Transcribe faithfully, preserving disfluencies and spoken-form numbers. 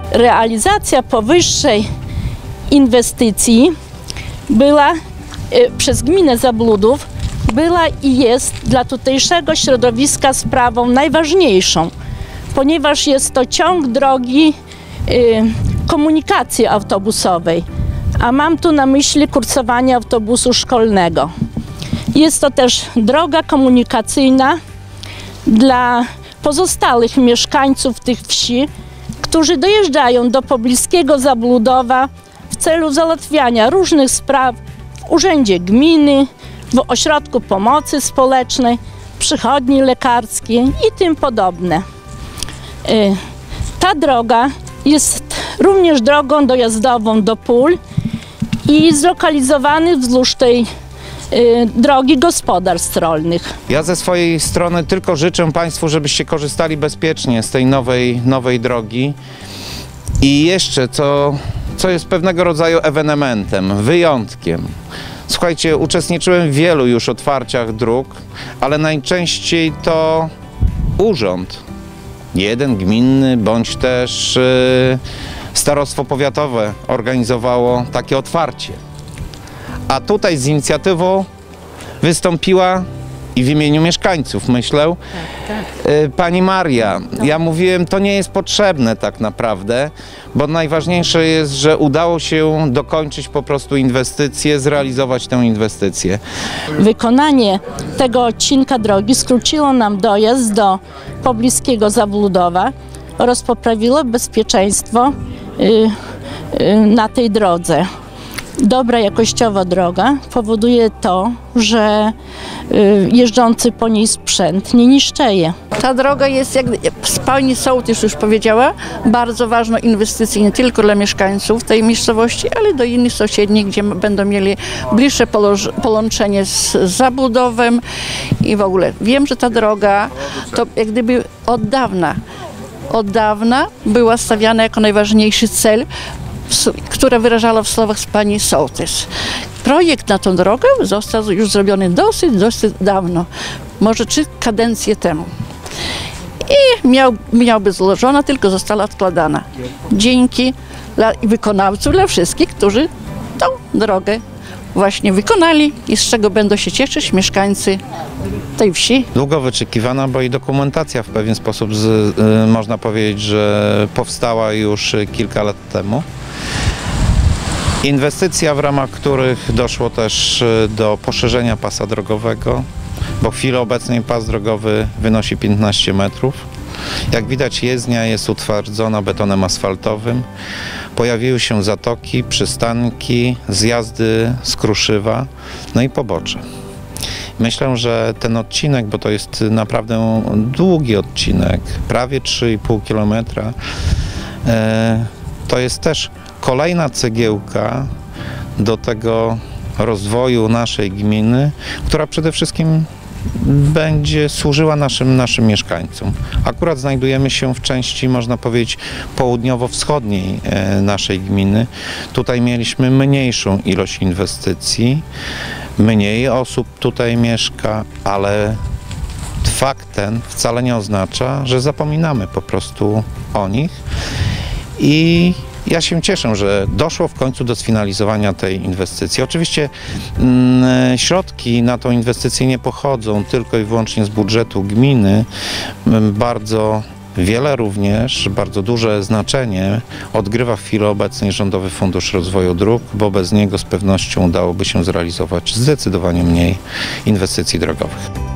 realizacja powyższej inwestycji była przez gminę Zabludów była i jest dla tutejszego środowiska sprawą najważniejszą, ponieważ jest to ciąg drogi komunikacji autobusowej, a mam tu na myśli kursowanie autobusu szkolnego. Jest to też droga komunikacyjna dla pozostałych mieszkańców tych wsi, którzy dojeżdżają do pobliskiego Zabludowa w celu załatwiania różnych spraw w urzędzie gminy, w ośrodku pomocy społecznej, przychodni lekarskiej i tym podobne. Ta droga jest również drogą dojazdową do pól i zlokalizowany wzdłuż tej drogi gospodarstw rolnych. Ja ze swojej strony tylko życzę Państwu, żebyście korzystali bezpiecznie z tej nowej, nowej drogi. I jeszcze, co, co jest pewnego rodzaju ewenementem, wyjątkiem. Słuchajcie, uczestniczyłem w wielu już otwarciach dróg, ale najczęściej to urząd, jeden gminny, bądź też yy, starostwo powiatowe organizowało takie otwarcie. A tutaj z inicjatywą wystąpiła i w imieniu mieszkańców, myślę, tak, tak. Pani Maria. No. Ja mówiłem, to nie jest potrzebne tak naprawdę, bo najważniejsze jest, że udało się dokończyć po prostu inwestycję, zrealizować tę inwestycję. Wykonanie tego odcinka drogi skróciło nam dojazd do pobliskiego Zabludowa oraz poprawiło bezpieczeństwo yy, yy, na tej drodze. Dobra jakościowa droga powoduje to, że y, jeżdżący po niej sprzęt nie niszczeje. Ta droga jest, jak pani sołtys już powiedziała, bardzo ważną inwestycją nie tylko dla mieszkańców tej miejscowości, ale do innych sąsiednich, gdzie będą mieli bliższe połączenie z Zabludowem i w ogóle. Wiem, że ta droga to jak gdyby od dawna, od dawna była stawiana jako najważniejszy cel, które wyrażała w słowach z pani sołtys. Projekt na tą drogę został już zrobiony dosyć, dosyć dawno, może trzy kadencje temu. I miał, miała złożona, tylko została odkładana. Dzięki dla wykonawców, dla wszystkich, którzy tą drogę właśnie wykonali i z czego będą się cieszyć mieszkańcy tej wsi. Długo wyczekiwana, bo i dokumentacja w pewien sposób, z, y, można powiedzieć, że powstała już kilka lat temu. Inwestycja, w ramach których doszło też do poszerzenia pasa drogowego, bo w chwili obecnej pas drogowy wynosi piętnaście metrów. Jak widać, jezdnia jest utwardzona betonem asfaltowym. Pojawiły się zatoki, przystanki, zjazdy z Kruszywa, no i pobocze. Myślę, że ten odcinek, bo to jest naprawdę długi odcinek, prawie trzy i pół kilometra, to jest też kolejna cegiełka do tego rozwoju naszej gminy, która przede wszystkim będzie służyła naszym, naszym mieszkańcom. Akurat znajdujemy się w części, można powiedzieć, południowo-wschodniej naszej gminy. Tutaj mieliśmy mniejszą ilość inwestycji, mniej osób tutaj mieszka, ale fakt ten wcale nie oznacza, że zapominamy po prostu o nich. I ja się cieszę, że doszło w końcu do sfinalizowania tej inwestycji. Oczywiście mm, środki na tą inwestycję nie pochodzą tylko i wyłącznie z budżetu gminy. Bardzo wiele również, bardzo duże znaczenie odgrywa w chwili obecnej Rządowy Fundusz Rozwoju Dróg, bo bez niego z pewnością udałoby się zrealizować zdecydowanie mniej inwestycji drogowych.